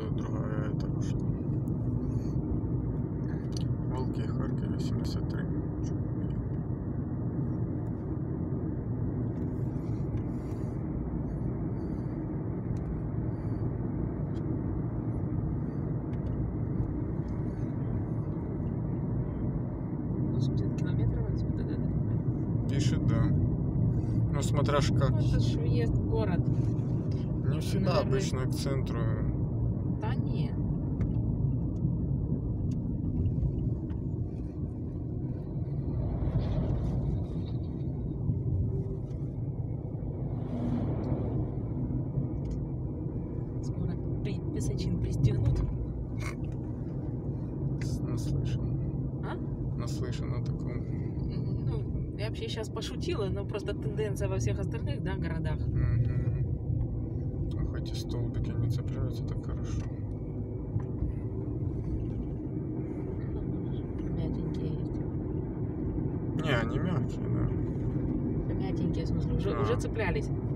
другая это вышла. Волки и Харькове 73. Пишет, да. Ну, смотря как. Ну, это ж въезд в город. Не всегда, наверное, обычно к центру. Да не. Скоро песочин пристегнут. Наслышан. А? Наслышан о таком. Ну, я вообще сейчас пошутила, но просто тенденция во всех остальных, да, городах. А хоть и столбики не цепляются, так хорошо. Мягенькие есть. Не, они мягкие, да. Мягенькие, в смысле, уже цеплялись.